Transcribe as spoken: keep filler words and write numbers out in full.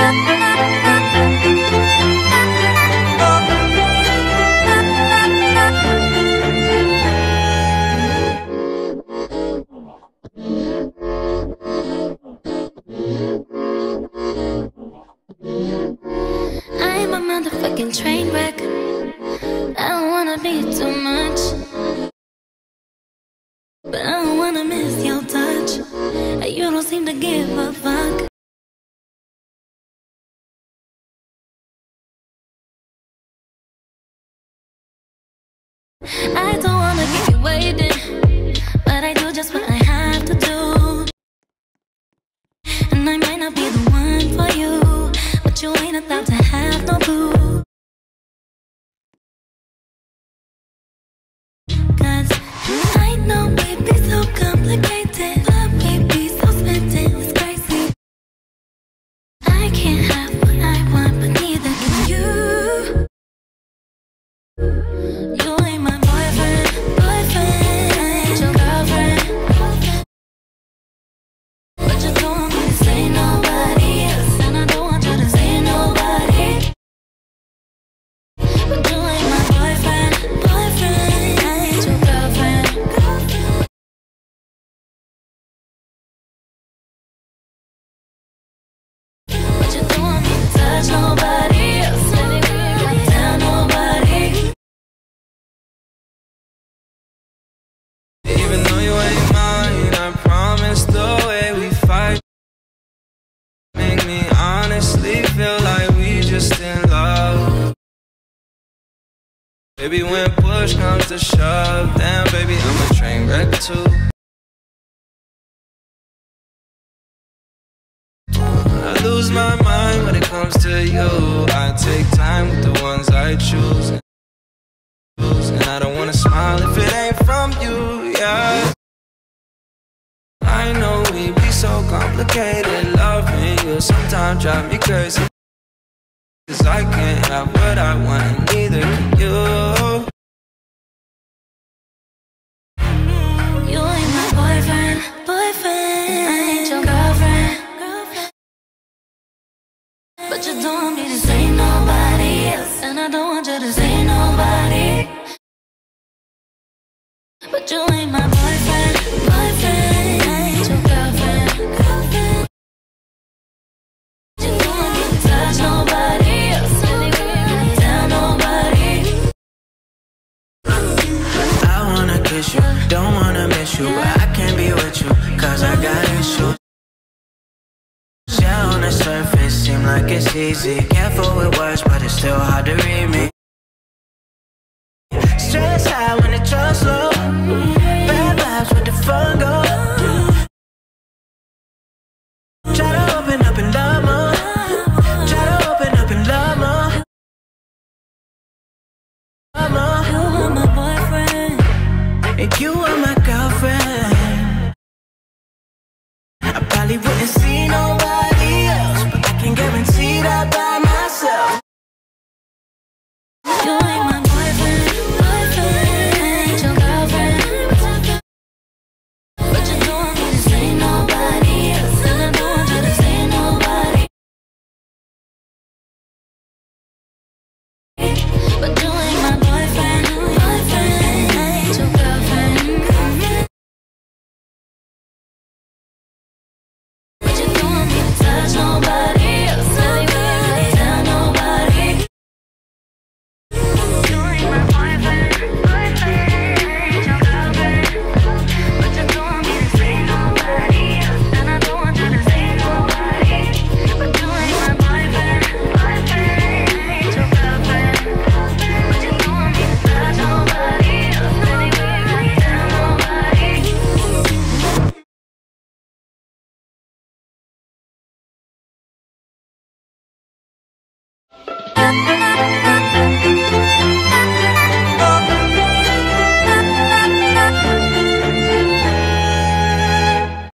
I'm a motherfucking train wreck. I don't wanna be too much, but I don't wanna miss your touch. You don't seem to give a fuck. I don't wanna keep you waiting, but I do just what I have to do. And I might not be the one for you, but you ain't about to have no boo. Cause I know we be so complicated, but we be so spending, it's crazy. I can't have what I want, but neither can you. You ain't my boyfriend, boyfriend, I ain't your girlfriend, but you don't want me to say nobody else, and I don't want you to say nobody. But you ain't my boyfriend, boyfriend, I ain't your girlfriend, girlfriend. But you don't want me to touch nobody else, not tell nobody. Even though you ain't mine, I promise the way we fight make me honestly feel like we just in love. Baby, when push comes to shove, damn baby, I'm a train wreck too. I lose my mind when it comes to you. I take time with the ones I choose, and I don't wanna smile if it ain't from you, yeah. I know we be so complicated, loving you sometimes drive me crazy, cause I can't have what I want and neither can you. You ain't my boyfriend, boyfriend, I ain't your girlfriend, girlfriend. But you don't want me to say nobody else, and I don't want you to say nobody. But you ain't my boyfriend, boyfriend, I ain't your girlfriend, girlfriend. You don't want me to touch nobody else, not tell nobody. I wanna kiss you, don't wanna miss you, but I can't be with you, cause I got issues. Yeah, on the surface, seem like it's easy. Careful with words, but it's still hard to read me. Stress high when the trust low, bad vibes with the fun go. Try to open up and love more, try to open up and love more, love more. You are my boyfriend, And you are my girlfriend. I probably wouldn't see nobody else, but I can guarantee that by myself. you ain't my boyfriend, boyfriend, I ain't your girlfriend. But you don't want me to say nobody else, and I don't want you to say nobody. But you ain't my boyfriend, boyfriend, I ain't your girlfriend, girlfriend. But you don't want me to touch nobody else, not tell nobody. You ain't my boyfriend, boyfriend, I ain't your girlfriend. But you don't want me to say nobody else, and I don't want you to say nobody. But you ain't my boyfriend, boyfriend, I ain't your girlfriend. But you don't want me to touch nobody else, not tell nobody.